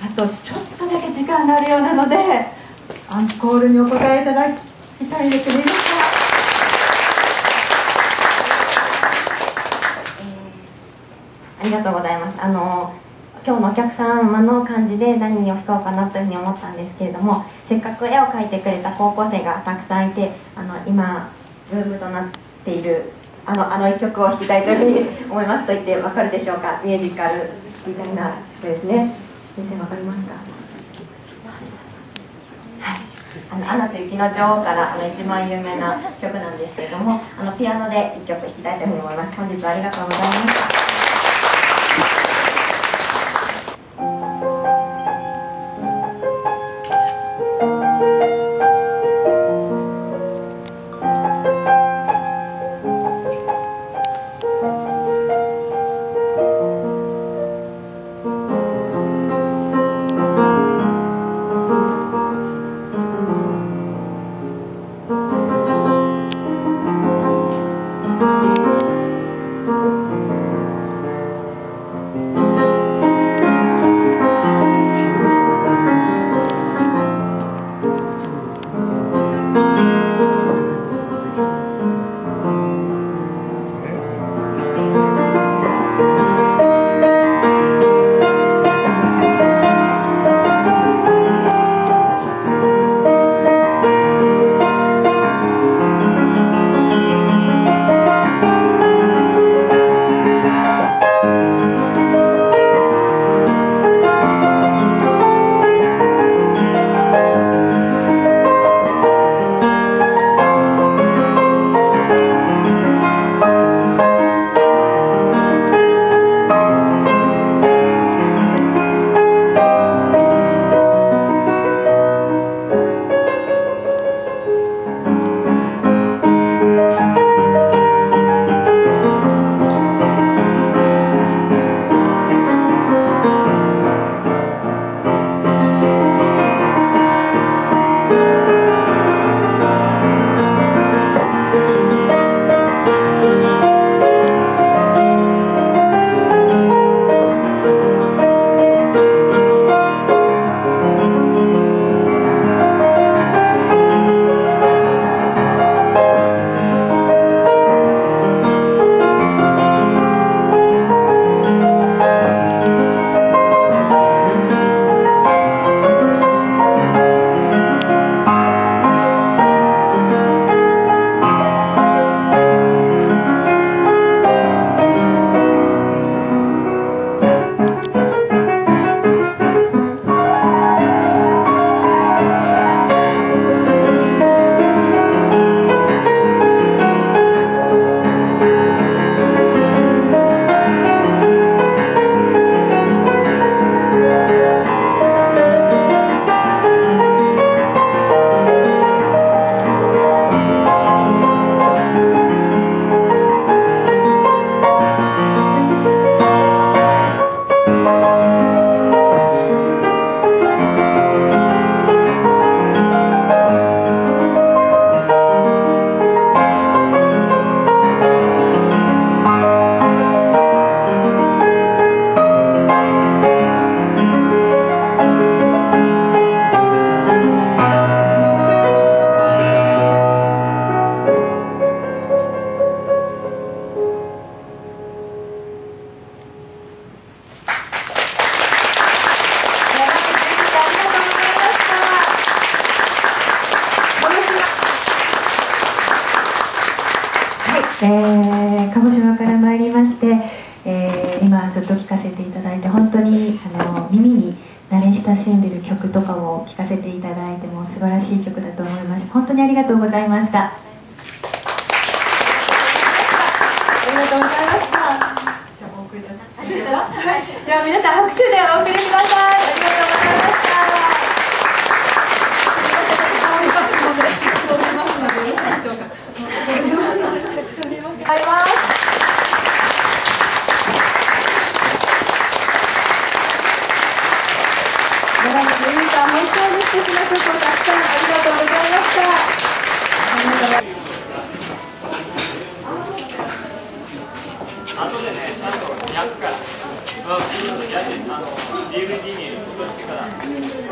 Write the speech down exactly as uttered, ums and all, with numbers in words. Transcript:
あとちょっとだけ時間があるようなのでアンコールにお答えいただきたいんですけどいいですか？ ありがとうございます。あの今日のお客様の感じで何を弾こうかなというふうに思ったんですけれども、せっかく絵を描いてくれた高校生がたくさんいて、あの今ブームとなっているあのあの一曲を弾きたいというふうに思いますと言って分かるでしょうか。ミュージカルみたいな曲ですね。先生分かりますか？はい、あのアナと雪の女王からあの一番有名な曲なんですけれども、あのピアノで一曲弾きたいというふうに思います。本日はありがとうございました。 えー、鹿児島から参りまして、えー、今ずっと聴かせていただいて本当にあの耳に慣れ親しんでいる曲とかを聴かせていただいてもう素晴らしい曲だと思いました。本当にありがとうございました。ありがとうございました。じゃあお送りください。はい、では皆さん拍手でお送りください。ありがとうございました。あります。皆さん本当に素敵な曲をたくさんありがとうございました。 後でね、ちゃんと焼くから。うん、焼いて、あの、ディーブイディー に入れる。 としてから。